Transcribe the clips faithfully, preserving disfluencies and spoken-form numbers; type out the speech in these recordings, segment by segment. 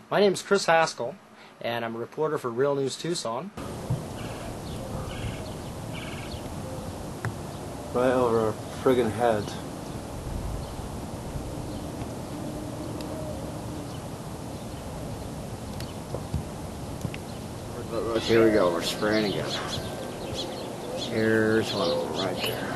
My name is Chris Haskell, and I'm a reporter for Real News Tucson. Right over our friggin' heads. Look, here we go, we're spraying again. Here's one of them right there.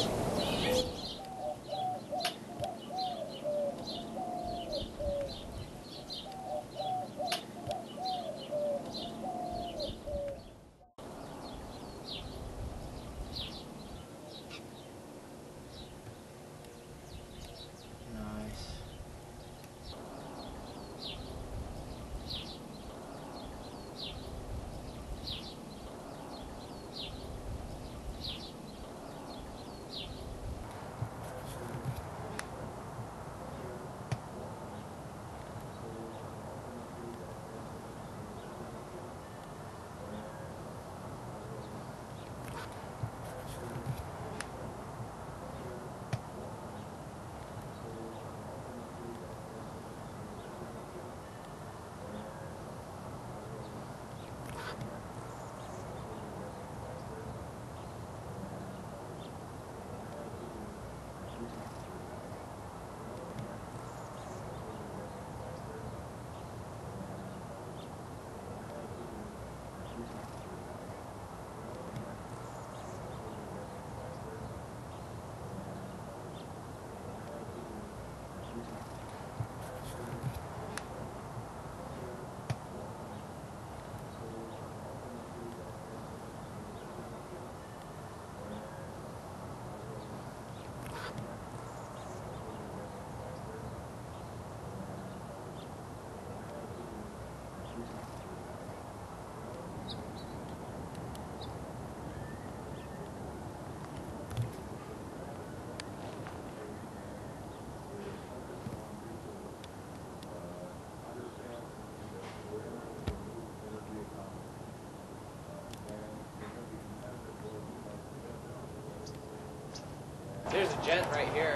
There's a jet right here.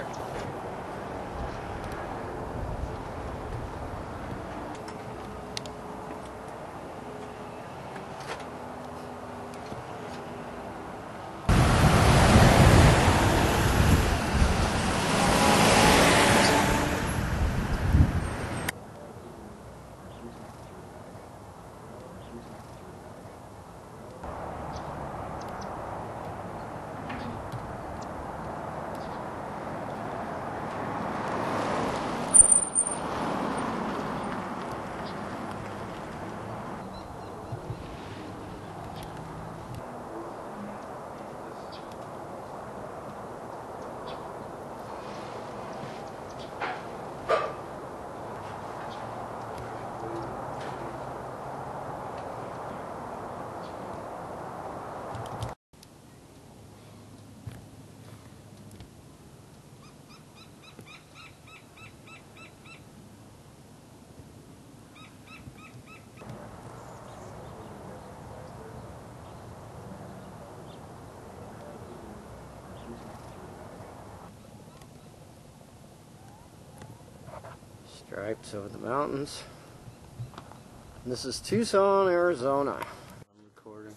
Stripes over the mountains. And this is Tucson, Arizona. I'm recording.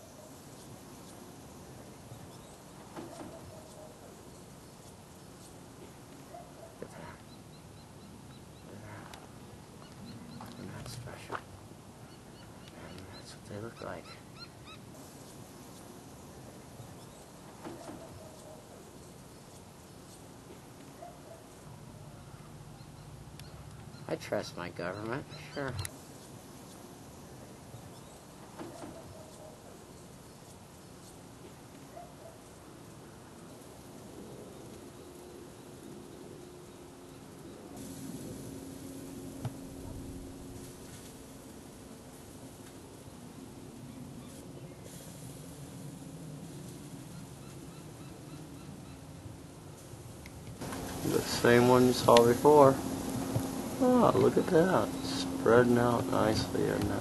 Look at that. Look at that. Isn't that special? And that's what they look like. I trust my government, sure. The same one you saw before. Oh, look at that. Spreading out nicely, isn't it?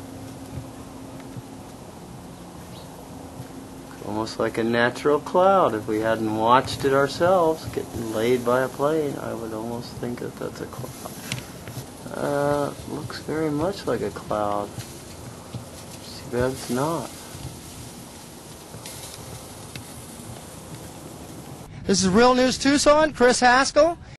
Almost like a natural cloud. If we hadn't watched it ourselves, getting laid by a plane, I would almost think that that's a cloud. Uh, looks very much like a cloud. Too bad it's not. This is Real News Tucson, Chris Haskell.